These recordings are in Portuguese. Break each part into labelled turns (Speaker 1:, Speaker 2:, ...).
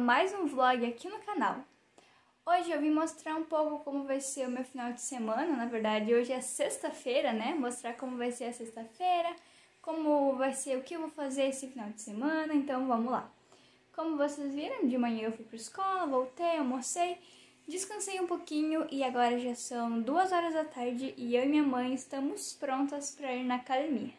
Speaker 1: mais um vlog aqui no canal. Hoje eu vim mostrar um pouco como vai ser o meu final de semana. Na verdade, hoje é sexta-feira, né? Mostrar como vai ser a sexta-feira, como vai ser, o que eu vou fazer esse final de semana. Então vamos lá. Como vocês viram, de manhã eu fui pra escola, voltei, almocei, descansei um pouquinho e agora já são 2 horas da tarde e eu e minha mãe estamos prontas para ir na academia.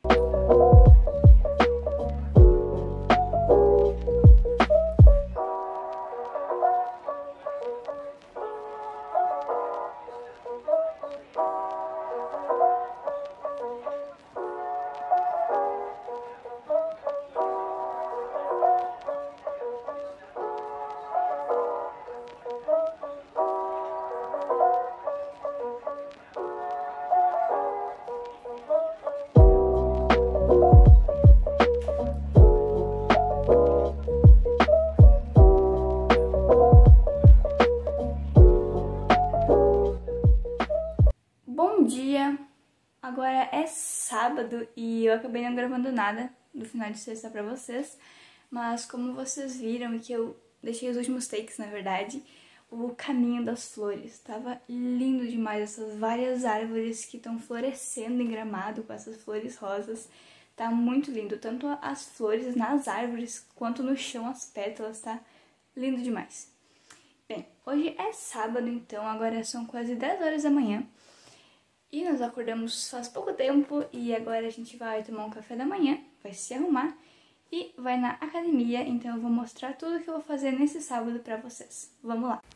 Speaker 1: Bom dia! Agora é sábado e eu acabei não gravando nada do final de sexta pra vocês, mas como vocês viram que eu deixei os últimos takes, na verdade, o caminho das flores tava lindo demais, essas várias árvores que estão florescendo em Gramado com essas flores rosas, tá muito lindo, tanto as flores nas árvores quanto no chão, as pétalas, tá lindo demais. Bem, hoje é sábado, então agora são quase 10 horas da manhã. E nós acordamos faz pouco tempo e agora a gente vai tomar um café da manhã, vai se arrumar e vai na academia, então eu vou mostrar tudo que eu vou fazer nesse sábado pra vocês. Vamos lá!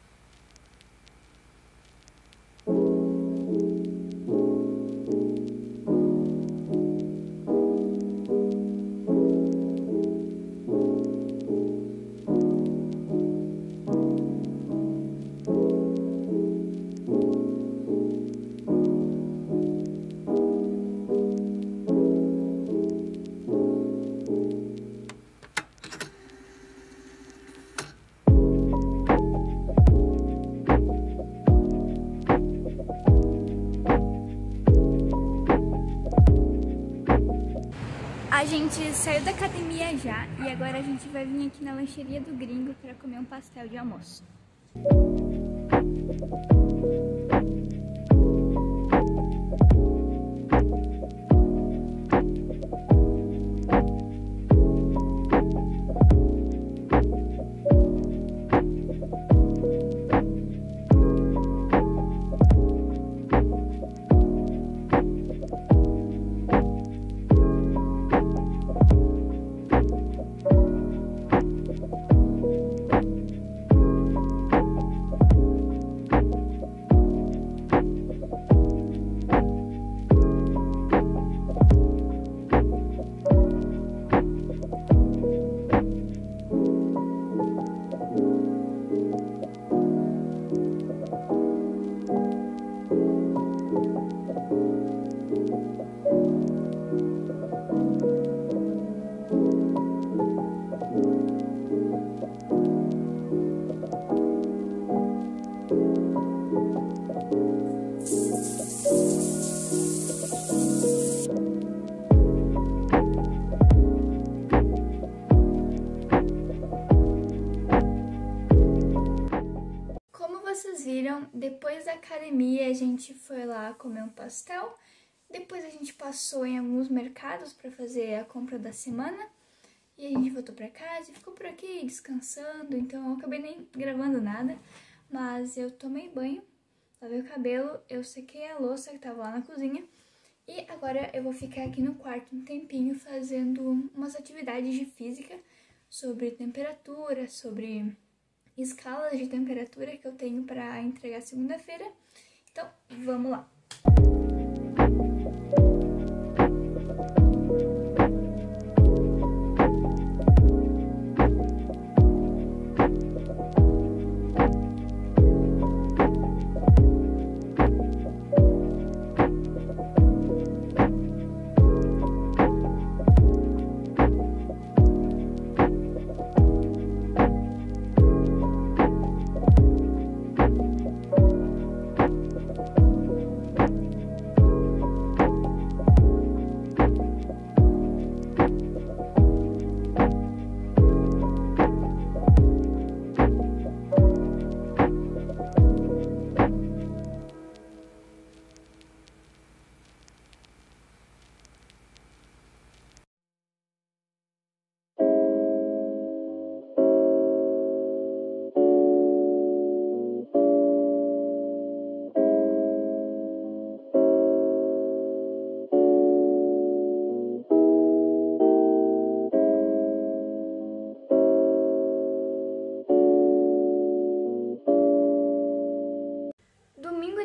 Speaker 1: A gente saiu da academia já e agora a gente vai vir aqui na lancheria do Gringo para comer um pastel de almoço. Vocês viram, depois da academia a gente foi lá comer um pastel, depois a gente passou em alguns mercados para fazer a compra da semana e a gente voltou para casa e ficou por aqui descansando, então eu acabei nem gravando nada, mas eu tomei banho, lavei o cabelo, eu sequei a louça que estava lá na cozinha e agora eu vou ficar aqui no quarto um tempinho fazendo umas atividades de física sobre temperatura, sobre escalas de temperatura que eu tenho para entregar segunda-feira. Então, vamos lá!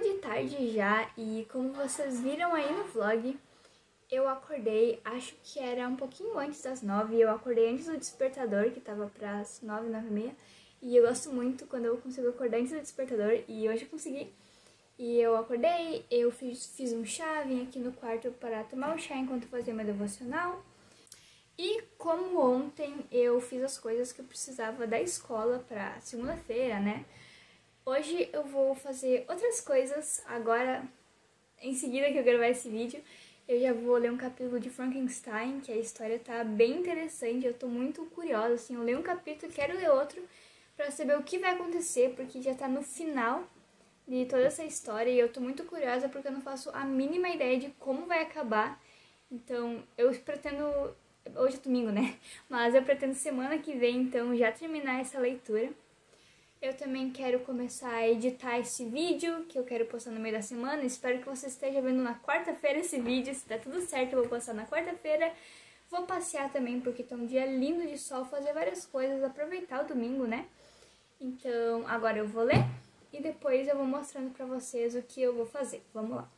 Speaker 1: de tarde já e como vocês viram aí no vlog, eu acordei, acho que era um pouquinho antes das 9, eu acordei antes do despertador, que tava pras 9, 9h30, e eu gosto muito quando eu consigo acordar antes do despertador, e hoje eu consegui. E eu acordei, eu fiz um chá, vim aqui no quarto para tomar um chá enquanto fazia meu devocional. E como ontem eu fiz as coisas que eu precisava da escola pra segunda-feira, né? Hoje eu vou fazer outras coisas, agora, em seguida que eu gravar esse vídeo, eu já vou ler um capítulo de Frankenstein, que a história tá bem interessante, eu tô muito curiosa, assim, eu leio um capítulo e quero ler outro pra saber o que vai acontecer, porque já tá no final de toda essa história e eu tô muito curiosa porque eu não faço a mínima ideia de como vai acabar, então eu pretendo, hoje é domingo, né, mas eu pretendo semana que vem, então, já terminar essa leitura. Eu também quero começar a editar esse vídeo, que eu quero postar no meio da semana. Espero que você esteja vendo na quarta-feira esse vídeo. Se der tudo certo, eu vou postar na quarta-feira. Vou passear também, porque tá um dia lindo de sol, fazer várias coisas, aproveitar o domingo, né? Então, agora eu vou ler e depois eu vou mostrando pra vocês o que eu vou fazer. Vamos lá.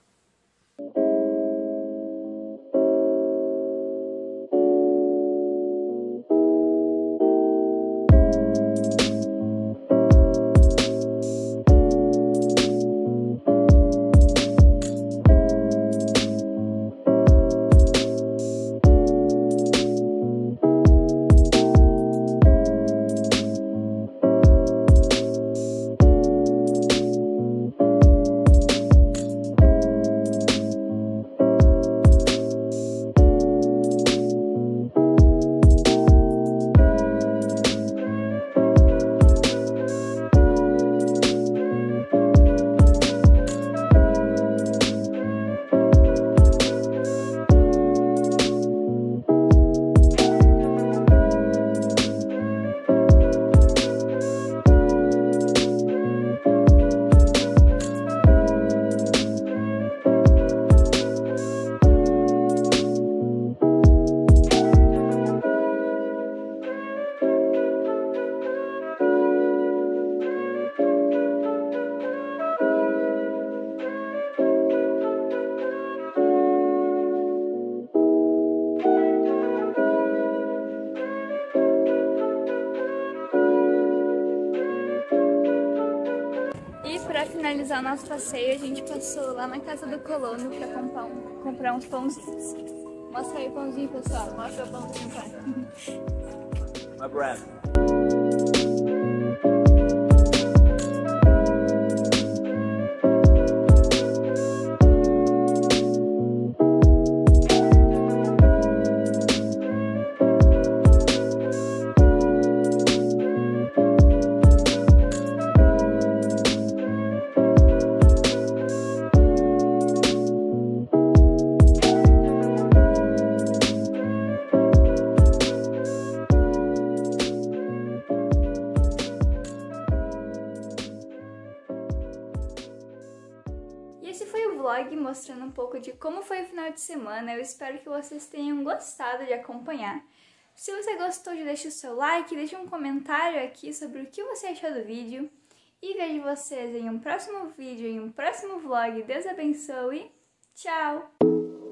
Speaker 1: Para finalizar o nosso passeio, a gente passou lá na casa do colono para comprar uns pãozinhos. Mostra aí o pãozinho, pessoal. Mostra o pãozinho, pai.
Speaker 2: My bread.
Speaker 1: Esse foi o vlog mostrando um pouco de como foi o final de semana. Eu espero que vocês tenham gostado de acompanhar. Se você gostou, já deixa o seu like, deixa um comentário aqui sobre o que você achou do vídeo. E vejo vocês em um próximo vídeo, em um próximo vlog. Deus abençoe. Tchau!